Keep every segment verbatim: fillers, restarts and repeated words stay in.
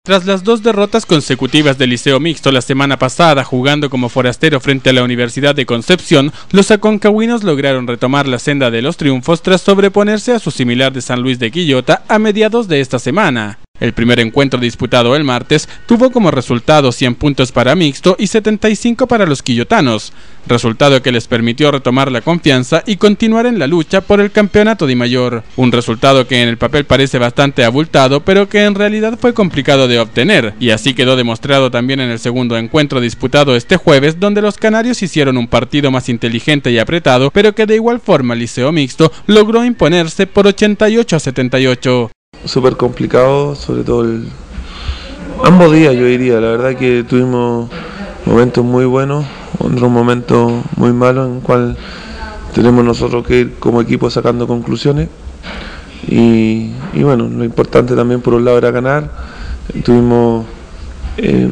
Tras las dos derrotas consecutivas del Liceo Mixto la semana pasada, jugando como forastero frente a la Universidad de Concepción, los aconcagüinos lograron retomar la senda de los triunfos tras sobreponerse a su similar de San Luis de Quillota a mediados de esta semana. El primer encuentro disputado el martes tuvo como resultado cien puntos para Mixto y setenta y cinco para los quillotanos, resultado que les permitió retomar la confianza y continuar en la lucha por el campeonato de mayor. Un resultado que en el papel parece bastante abultado, pero que en realidad fue complicado de obtener, y así quedó demostrado también en el segundo encuentro disputado este jueves, donde los canarios hicieron un partido más inteligente y apretado, pero que de igual forma el Liceo Mixto logró imponerse por ochenta y ocho a setenta y ocho. Súper complicado, sobre todo el... ambos días yo diría, la verdad que tuvimos momentos muy buenos, otros momentos muy malos en el cual tenemos nosotros que ir como equipo sacando conclusiones y, y bueno, lo importante también por un lado era ganar. Tuvimos eh,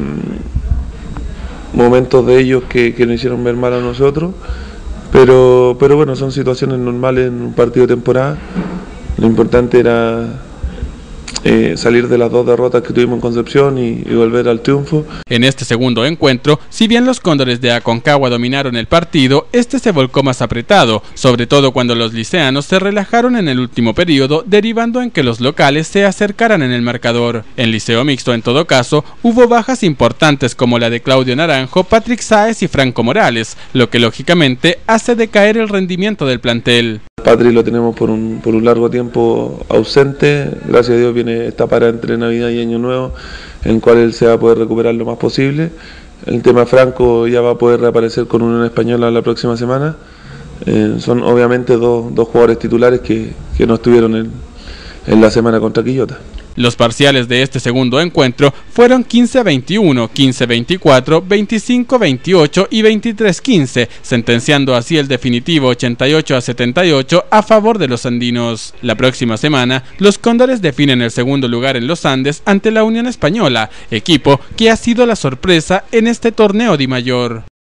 momentos de ellos que, que nos hicieron ver mal a nosotros, pero, pero bueno, son situaciones normales en un partido de temporada. Lo importante era Eh, salir de las dos derrotas que tuvimos en Concepción y, y volver al triunfo. En este segundo encuentro, si bien los cóndores de Aconcagua dominaron el partido, este se volcó más apretado, sobre todo cuando los liceanos se relajaron en el último periodo, derivando en que los locales se acercaran en el marcador. En Liceo Mixto, en todo caso, hubo bajas importantes como la de Claudio Naranjo, Patrick Sáez y Franco Morales, lo que lógicamente hace decaer el rendimiento del plantel. Patrick lo tenemos por un, por un largo tiempo ausente, gracias a Dios viene esta para entre Navidad y Año Nuevo, en el cual él se va a poder recuperar lo más posible. El tema Franco ya va a poder reaparecer con Unión Española la próxima semana. Eh, son obviamente dos, dos jugadores titulares que, que no estuvieron en, en la semana contra Quillota. Los parciales de este segundo encuentro fueron quince a veintiuno, quince a veinticuatro, veinticinco a veintiocho y veintitrés a quince, sentenciando así el definitivo ochenta y ocho a setenta y ocho a favor de los andinos. La próxima semana, los cóndores definen el segundo lugar en los Andes ante la Unión Española, equipo que ha sido la sorpresa en este torneo de mayor.